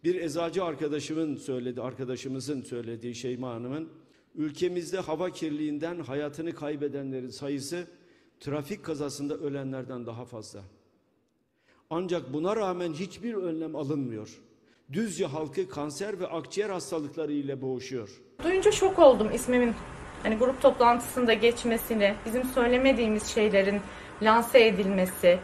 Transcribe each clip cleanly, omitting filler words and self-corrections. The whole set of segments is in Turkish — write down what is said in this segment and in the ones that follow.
Bir eczacı arkadaşımızın söylediği Şeyma Hanım'ın, ülkemizde hava kirliliğinden hayatını kaybedenlerin sayısı trafik kazasında ölenlerden daha fazla. Ancak buna rağmen hiçbir önlem alınmıyor. Düzce halkı kanser ve akciğer hastalıkları ile boğuşuyor. Duyunca şok oldum ismimin grup toplantısında geçmesini, bizim söylemediğimiz şeylerin lanse edilmesi,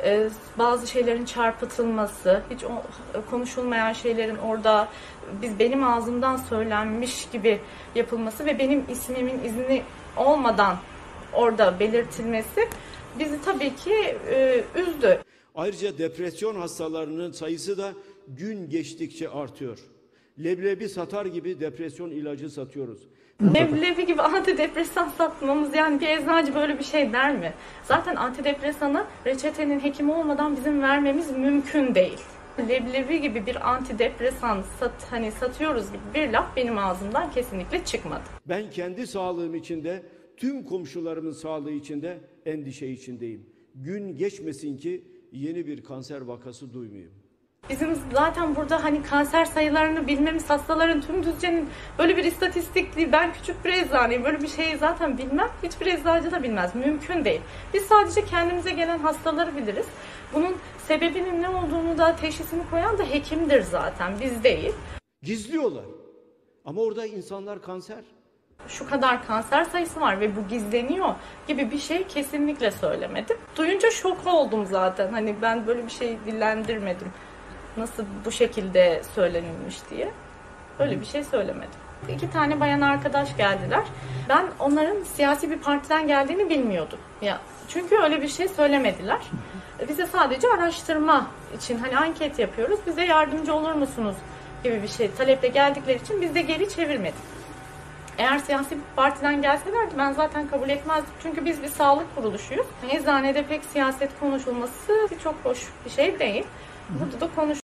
bazı şeylerin çarpıtılması, hiç konuşulmayan şeylerin orada benim ağzımdan söylenmiş gibi yapılması ve benim ismimin izni olmadan orada belirtilmesi bizi tabii ki üzdü. Ayrıca depresyon hastalarının sayısı da gün geçtikçe artıyor. Leblebi satar gibi depresyon ilacı satıyoruz. Leblebi gibi antidepresan satmamız, yani bir eczacı böyle bir şey der mi? Zaten antidepresanı reçetenin hekimi olmadan bizim vermemiz mümkün değil. Leblebi gibi bir antidepresan satıyoruz gibi bir laf benim ağzımdan kesinlikle çıkmadı. Ben kendi sağlığım için de tüm komşularımın sağlığı için de endişe içindeyim. Gün geçmesin ki yeni bir kanser vakası duymayayım. Bizim zaten burada kanser sayılarını bilmemiz, hastaların tüm Düzce'nin böyle bir istatistikli, ben küçük bir eczaneyim, böyle bir şeyi zaten bilmem, hiçbir eczacı da bilmez, mümkün değil. Biz sadece kendimize gelen hastaları biliriz. Bunun sebebinin ne olduğunu da, teşhisini koyan da hekimdir zaten, biz değil. Gizliyorlar ama orada insanlar kanser. Şu kadar kanser sayısı var ve bu gizleniyor gibi bir şey kesinlikle söylemedim. Duyunca şok oldum zaten, ben böyle bir şey dillendirmedim. Nasıl bu şekilde söylenilmiş diye. Öyle bir şey söylemedim. 2 tane bayan arkadaş geldiler. Ben onların siyasi bir partiden geldiğini bilmiyordum. Çünkü öyle bir şey söylemediler. Bize sadece araştırma için anket yapıyoruz, bize yardımcı olur musunuz gibi bir şey taleple geldikleri için biz de geri çevirmedik. Eğer siyasi bir partiden gelselerdi ben zaten kabul etmezdim. Çünkü biz bir sağlık kuruluşuyuz. Eczanede pek siyaset konuşulması çok hoş bir şey değil. Burada da